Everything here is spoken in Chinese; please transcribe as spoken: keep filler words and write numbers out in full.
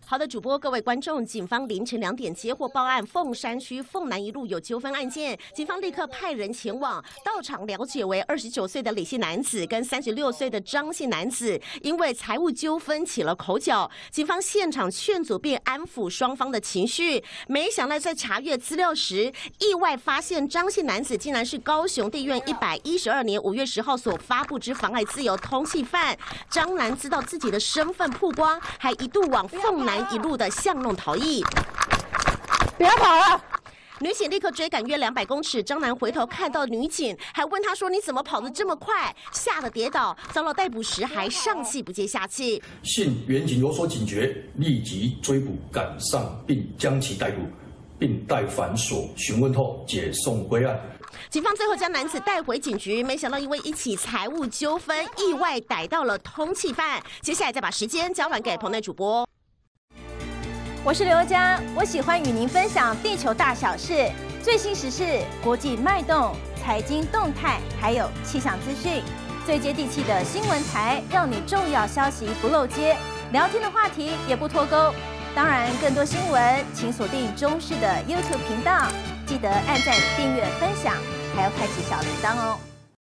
好的，主播各位观众，警方凌晨两点接获报案，凤山区凤南一路有纠纷案件，警方立刻派人前往到场了解，为二十九岁的李姓男子跟三十六岁的张姓男子因为财务纠纷起了口角，警方现场劝阻并安抚双方的情绪，没想到在查阅资料时，意外发现张姓男子竟然是高雄地院一百一十二年五月十号所发布之妨碍自由通缉犯。张男知道自己的身份曝光，还一度往凤南一路的巷弄逃逸。 不要跑了！ 女警立刻追赶约两百公尺，张男回头看到女警，还问她说：“你怎么跑得这么快？”吓得跌倒，遭到逮捕时还上气不接下气。 幸员警有所警觉，立即追捕赶上，并将其逮捕，并带反所询问后解送归案。 警方最后将男子带回警局，没想到因为一起财务纠纷，意外逮到了通缉犯。接下来再把时间交还给棚内主播。 我是刘佳，我喜欢与您分享地球大小事、最新时事、国际脉动、财经动态，还有气象资讯，最接地气的新闻台，让你重要消息不漏接，聊天的话题也不脱钩。当然，更多新闻请锁定中视的 YouTube 频道，记得按赞、订阅、分享，还要开启小铃铛哦。